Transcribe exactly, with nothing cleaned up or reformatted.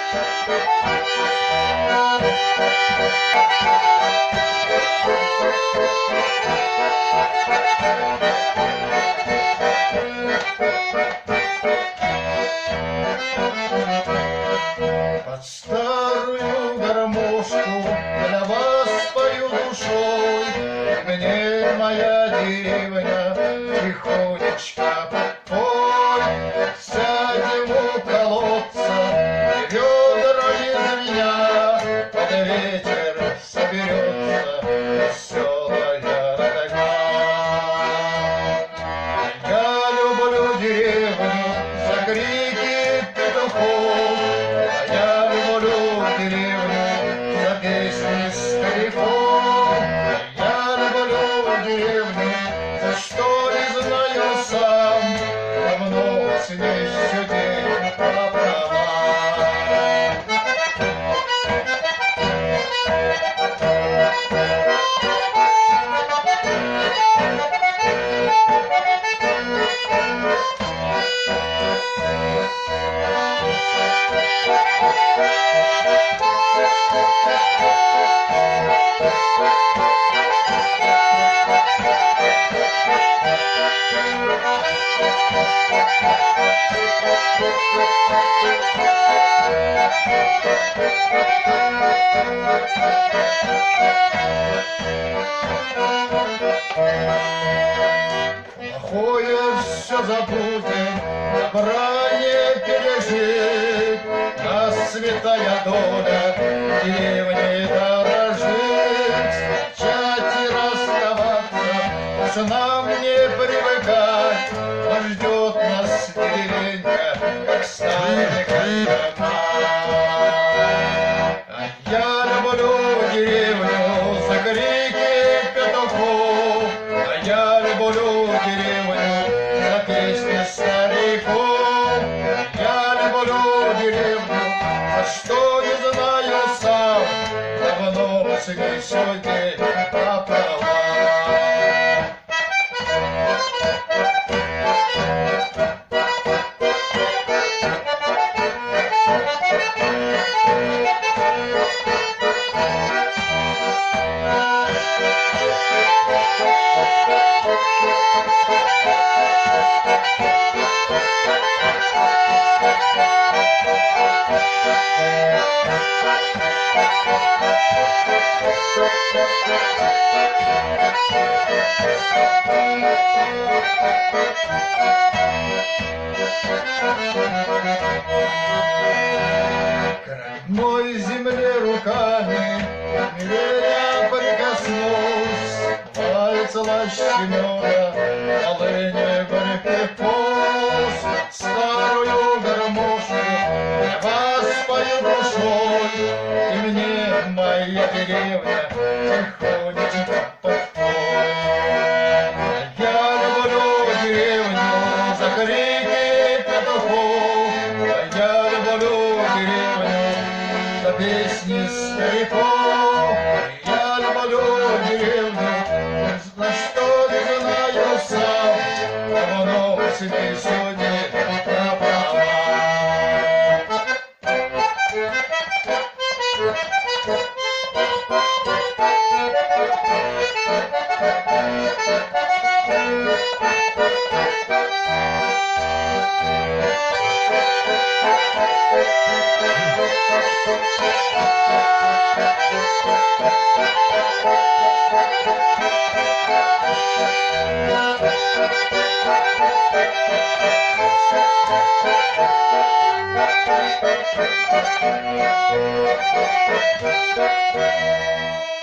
Под старую гармошку для вас пою душой, мне, моя деревня, тихонечко подпой. Сядем у колодца, и ведра из меня под ветер соберется веселая родня. Я люблю деревню за крики петухов, я люблю деревню за песни стариков. Я люблю деревню, за что не знаю сам, давно с ней всю день пополам. Плохое все забудем, добра не пережить, нас святая доля деревни дорожить. Встречать и расставаться, уж нам не привыкать, но ждет нас деревенька, как старый когда. А я люблю деревню за крики петухов, а я люблю деревню за песни стариков. Я люблю деревню, за что не знаю сам, давно с ней всю день пополам. К родной земле руками я прикоснусь, палец лощемёна, полыни горький вкус. Старую гармошку для вас пою душой, и мне, моя деревня, тихонечко подпой. Я люблю деревню за крики петухов, а я люблю деревню за песни стариков. Я люблю деревню, за что не знаю сам, давно с ней сегодня пополам. Thank you.